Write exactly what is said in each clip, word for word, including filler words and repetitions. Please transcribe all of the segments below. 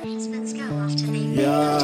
Yeah.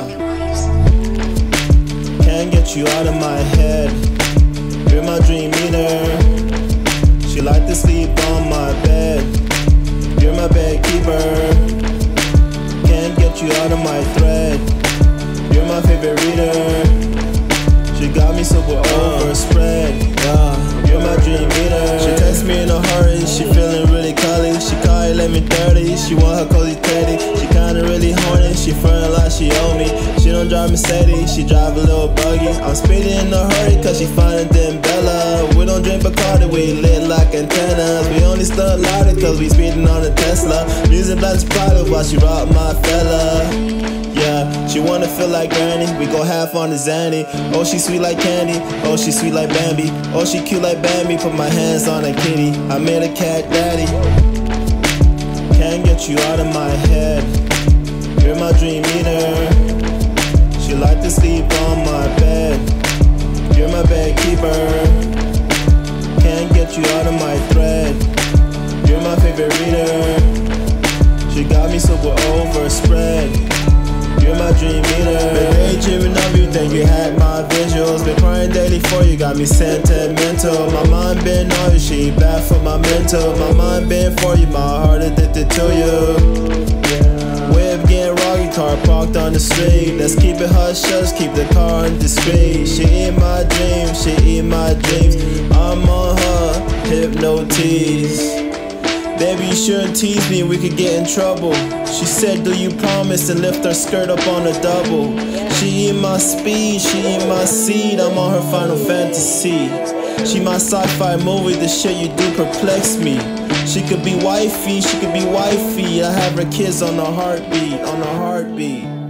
Can't get you out of my head. You're my dream eater. She like to sleep on my bed. You're my bed keeper. Can't get you out of my thread. You're my favorite reader. She got me super overspread. Yeah. You're my dream eater. She texts me in a hurry. She feeling really curly. She call it let me dirty. She want her cozy teddy. She kinda really horny. She frontin' like she owe me. She don't drive Mercedes. She drive a little buggy. I'm speeding in a hurry cause she finer than Bella. We don't drink Bacardi. We lit like antennas. We only start louder cause we speeding on a Tesla. Music like private while she rock my fella. Yeah, she wanna feel like Granny. We go half on the Zanny. Oh, she sweet like candy. Oh, she sweet like Bambi. Oh, she cute like Bambi. Put my hands on a kitty. I made a cat daddy. Can't get you out of my head. You're my dream eater. She like to sleep on my bed. You're my bed keeper. Can't get you out of my thread. You're my favorite reader. She got me super overspread. You're my dream eater. Been daydreaming of you, then you had my visuals. Been crying daily for you, got me sentimental. My mind been on you, she bad for my mental. My mind been for you, my heart addicted to you. Whip getting roggy, car parked on the street. Let's keep it hush hush, keep the car indiscreet. She eat my dreams, she eat my dreams. I'm on her, hypnotize. Baby, you shouldn't tease me, we could get in trouble. She said, do you promise, and lift her skirt up on a double. She eat my speed, she eat my seed. I'm on her Final Fantasy. She my sci-fi movie, the shit you do perplex me. She could be wifey, she could be wifey. I have her kids on a heartbeat, on a heartbeat.